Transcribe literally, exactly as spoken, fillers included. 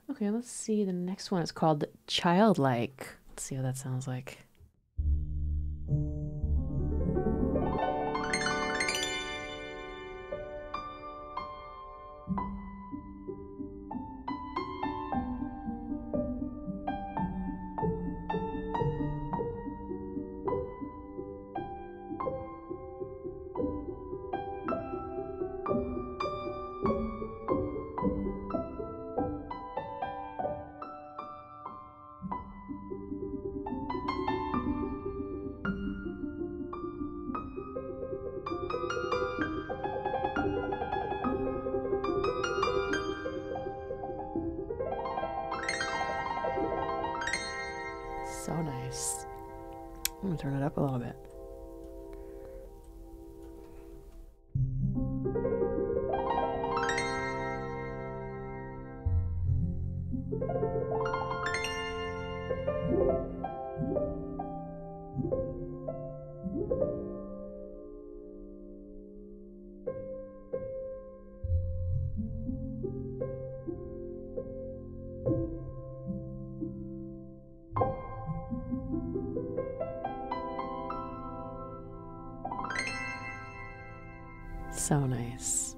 Okay, let's see. The next one is called Childlike. Let's see what that sounds like. So nice. I'm gonna turn it up a little bit. So nice.